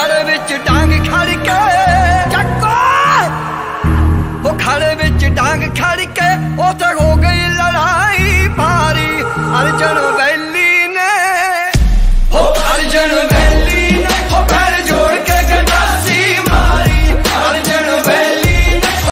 खड़े विच डांग खड़ के चक्को, वो खड़े विच डांग खड़ के उते हो गई